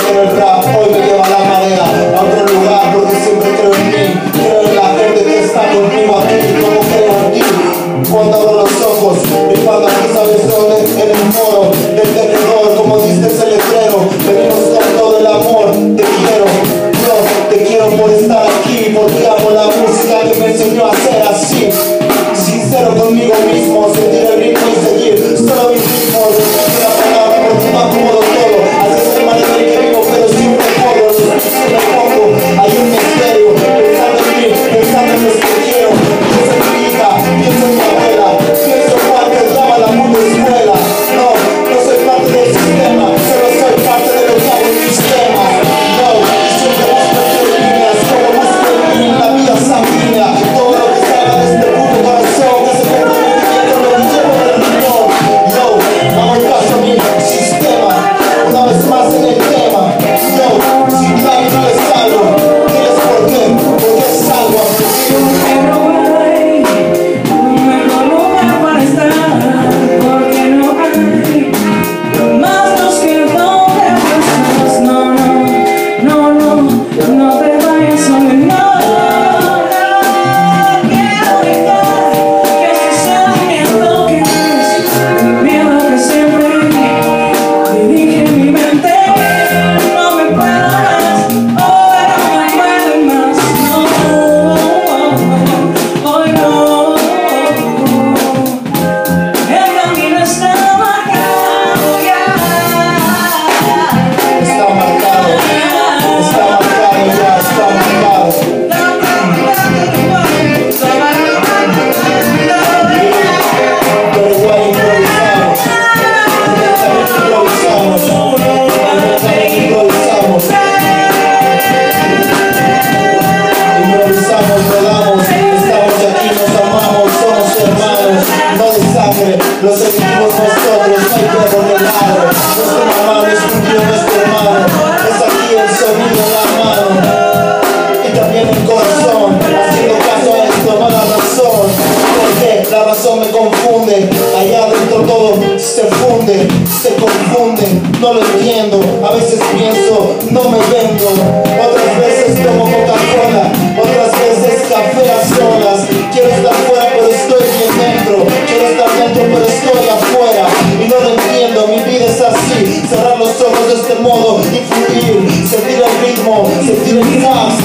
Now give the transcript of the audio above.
Pero el rap hoy me lleva la marea a otro lugar, porque siempre creo en mí. Creo en la gente que está conmigo aquí, como creo en ti. Cuando abro los ojos, mi falda aquí sabes dónde, en el moro del terror, como dice ese letrero. Venimos con todo el amor, te quiero, Dios, te quiero por estar aquí, porque amo la música que me enseñó a ser así. Sincero conmigo mismo, sentir el ritmo y seguir solo mis ritmos. Decir la palabra porque no acomodo todo. Así es el manera en que vivo, pero siempre corro. Los pisos en el fondo, hay un misterio. Pensando en mí, pensando en los que quiero. Pienso en mi hija, pienso en mi abuela. Pienso en cuál que llama la puta escuela. No, no soy parte del sistema, solo soy parte de lo que hago en mis temas. No, siempre busco entre líneas, como busco en mí la vida sanguínea. Todo lo que salga de este puto corazón que se convierte en lo que llevo del riñón. Yo, hago caso a mi sistema, una vez más en el tema. Yo, si claro no les salgo, ¿tienes por qué? Porque salgo a los elegimos nosotros, no hay que revelarlo. Nuestro mamá descubrió nuestro hermano. Es aquí el sonido en la mano y también el corazón. Haciendo caso a esto, mala razón. Porque la razón me confunde. Allá adentro todo se funde, se confunde. No lo entiendo. A veces pienso, no me vendo. Otras veces tomo Coca-Cola. Otras veces café a solas. Quiero estar fuera pero estoy bien dentro. Quiero estar dentro pero estoy afuera. Y no lo entiendo, mi vida es así. Cerrar los ojos de este modo y fluir. Sentir el ritmo, sentir el fast.